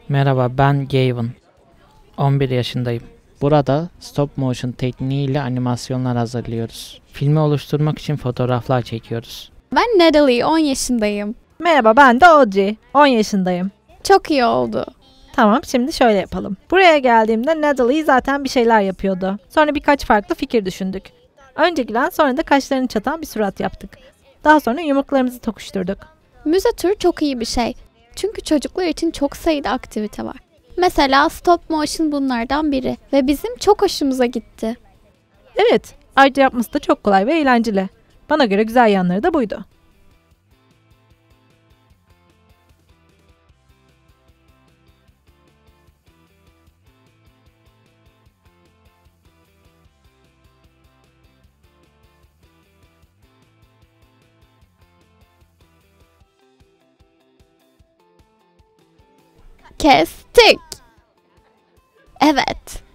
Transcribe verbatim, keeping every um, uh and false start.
Merhaba, ben Gavin. on bir yaşındayım. Burada stop motion tekniğiyle animasyonlar hazırlıyoruz. Filmi oluşturmak için fotoğraflar çekiyoruz. Ben Natalie, on yaşındayım. Merhaba, ben de Audrey. on yaşındayım. Çok iyi oldu. Tamam, şimdi şöyle yapalım. Buraya geldiğimde Natalie zaten bir şeyler yapıyordu. Sonra birkaç farklı fikir düşündük. Önce gülen, sonra da kaşlarını çatan bir surat yaptık. Daha sonra yumruklarımızı tokuşturduk. Müze turu çok iyi bir şey. Çünkü çocuklar için çok sayıda aktivite var. Mesela stop motion bunlardan biri ve bizim çok hoşumuza gitti. Evet, ayrıca yapması da çok kolay ve eğlenceli. Bana göre güzel yanları da buydu. Kestik. Evet.